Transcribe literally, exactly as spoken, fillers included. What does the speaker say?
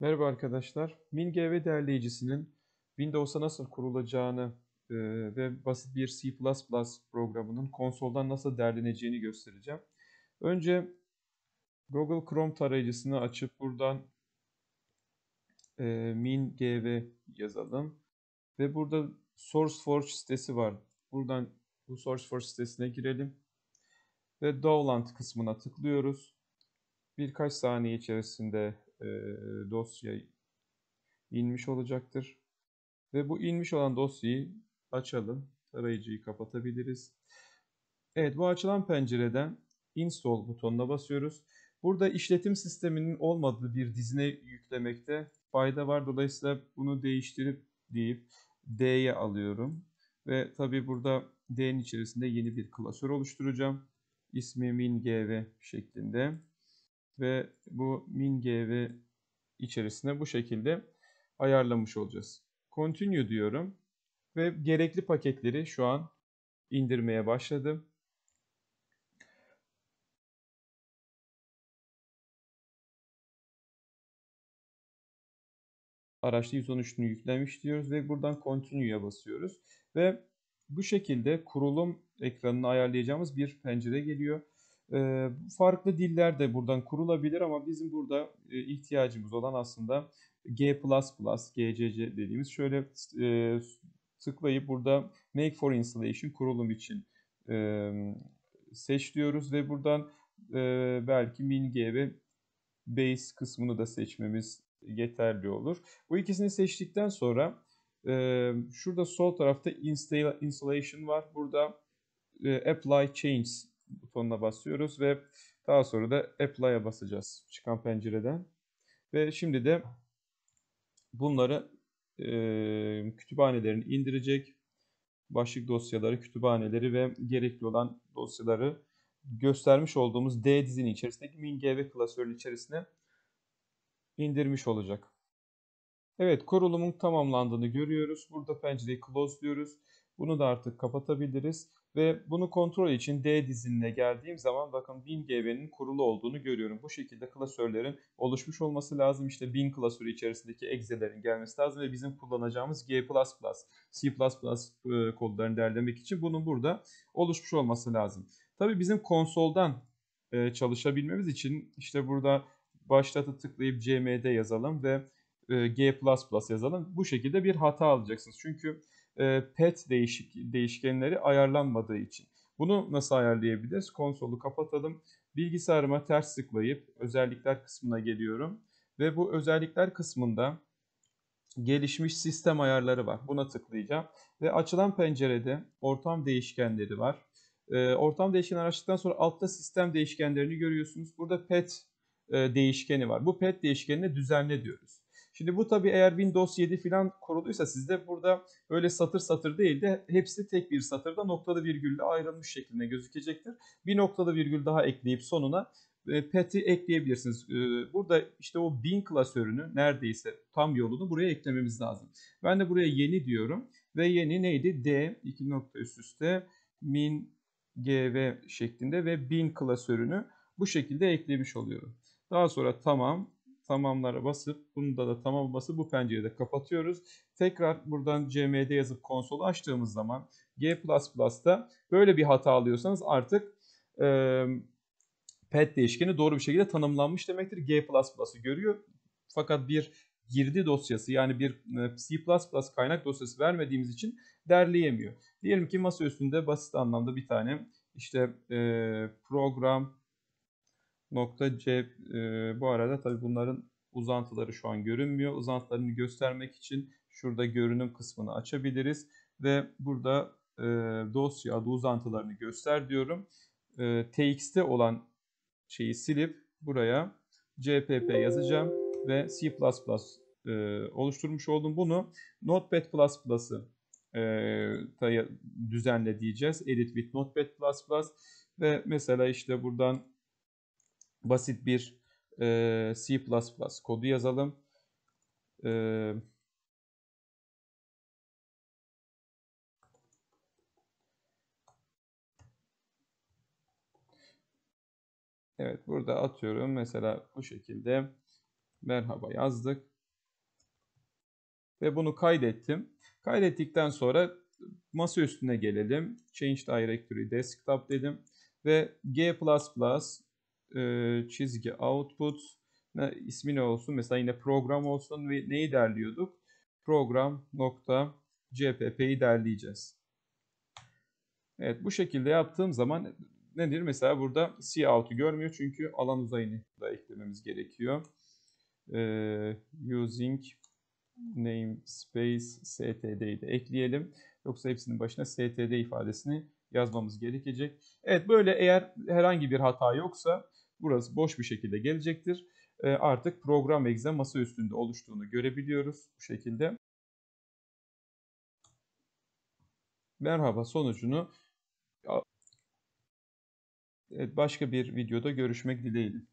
Merhaba arkadaşlar. MinGV derleyicisinin Windows'a nasıl kurulacağını e, ve basit bir C plus plus programının konsoldan nasıl derleneceğini göstereceğim. Önce Google Chrome tarayıcısını açıp buradan e, MinGV yazalım. Ve burada SourceForge sitesi var. Buradan bu SourceForge sitesine girelim. Ve Download kısmına tıklıyoruz. Birkaç saniye içerisinde e, dosya inmiş olacaktır. Ve bu inmiş olan dosyayı açalım. Tarayıcıyı kapatabiliriz. Evet, bu açılan pencereden Install butonuna basıyoruz. Burada işletim sisteminin olmadığı bir dizine yüklemekte fayda var. Dolayısıyla bunu değiştirip deyip D'ye alıyorum. Ve tabi burada D'nin içerisinde yeni bir klasör oluşturacağım. İsmi MinGV şeklinde. Ve bu MinGV içerisine bu şekilde ayarlamış olacağız. Continue diyorum ve gerekli paketleri şu an indirmeye başladım. Araçta yüz on üçünü yüklemiş diyoruz ve buradan Continue'ya basıyoruz. Ve bu şekilde kurulum ekranını ayarlayacağımız bir pencere geliyor. Ee, farklı diller de buradan kurulabilir ama bizim burada e, ihtiyacımız olan aslında G plus plus, G C C dediğimiz şöyle e, tıklayıp burada Make for Installation kurulum için e, seç diyoruz ve buradan e, belki MinGV Base kısmını da seçmemiz yeterli olur. Bu ikisini seçtikten sonra e, şurada sol tarafta Install, Installation var. Burada e, Apply Changes butonuna basıyoruz ve daha sonra da Apply'a basacağız çıkan pencereden. Ve şimdi de bunları e, kütüphanelerini indirecek. Başlık dosyaları, kütüphaneleri ve gerekli olan dosyaları göstermiş olduğumuz D dizinin içerisindeki MinGV klasörünün içerisine indirmiş olacak. Evet, kurulumun tamamlandığını görüyoruz. Burada pencereyi close diyoruz. Bunu da artık kapatabiliriz. Ve bunu kontrol için D dizinine geldiğim zaman bakın MinGV'nin kurulu olduğunu görüyorum. Bu şekilde klasörlerin oluşmuş olması lazım. İşte bin klasörü içerisindeki egzelerin gelmesi lazım ve bizim kullanacağımız G plus plus, C plus plus kodlarını derlemek için bunun burada oluşmuş olması lazım. Tabii bizim konsoldan çalışabilmemiz için işte burada başlatı tıklayıp C M D yazalım ve G plus plus yazalım. Bu şekilde bir hata alacaksınız. Çünkü pet değişik, değişkenleri ayarlanmadığı için. Bunu nasıl ayarlayabiliriz? Konsolu kapatalım. Bilgisayarıma ters tıklayıp özellikler kısmına geliyorum. Ve bu özellikler kısmında gelişmiş sistem ayarları var. Buna tıklayacağım. Ve açılan pencerede ortam değişkenleri var. Ortam değişkenleri açtıktan sonra altta sistem değişkenlerini görüyorsunuz. Burada pet değişkeni var. Bu pet değişkenine düzenle diyoruz. Şimdi bu tabii eğer Windows yedi falan kuruluysa sizde burada öyle satır satır değil de hepsi tek bir satırda noktalı virgülle ayrılmış şeklinde gözükecektir. Bir noktalı virgül daha ekleyip sonuna pet'i ekleyebilirsiniz. Burada işte o bin klasörünü neredeyse tam yolunu buraya eklememiz lazım. Ben de buraya yeni diyorum ve yeni neydi? D iki nokta üst üste min gv şeklinde ve bin klasörünü bu şekilde eklemiş oluyorum. Daha sonra tamam tamamlara basıp bunda da tamam basıp bu pencereyi de kapatıyoruz. Tekrar buradan C M D yazıp konsolu açtığımız zaman G plus plus'ta böyle bir hata alıyorsanız artık e, pet değişkeni doğru bir şekilde tanımlanmış demektir. G plus plus'ı görüyor. Fakat bir girdi dosyası yani bir C plus plus kaynak dosyası vermediğimiz için derleyemiyor. Diyelim ki masa üstünde basit anlamda bir tane işte e, program nokta C e, bu arada tabii bunların uzantıları şu an görünmüyor. Uzantılarını göstermek için şurada görünüm kısmını açabiliriz ve burada e, dosya adı uzantılarını göster diyorum. E, T X'te olan şeyi silip buraya C P P yazacağım ve C plus plus e, oluşturmuş oldum. Bunu Notepad plus plus'ı e, düzenle diyeceğiz. Edit with Notepad plus plus ve mesela işte buradan basit bir e, C plus plus kodu yazalım. E, evet burada atıyorum mesela bu şekilde merhaba yazdık ve bunu kaydettim. Kaydettikten sonra masa üstüne gelelim. Change Directory Desktop dedim ve G++ e, çizgi output ne, ismi ne olsun? Mesela yine program olsun ve neyi derliyorduk? Program.cpp'yi derleyeceğiz. Evet, bu şekilde yaptığım zaman nedir? Mesela burada cout'u görmüyor çünkü alan uzayını da eklememiz gerekiyor. Ee, using namespace std'yi de ekleyelim. Yoksa hepsinin başına std ifadesini yazmamız gerekecek. Evet, böyle eğer herhangi bir hata yoksa burası boş bir şekilde gelecektir. Ee, artık program exe masa üstünde oluştuğunu görebiliyoruz bu şekilde. Merhaba sonucunu başka bir videoda görüşmek dileğiyle.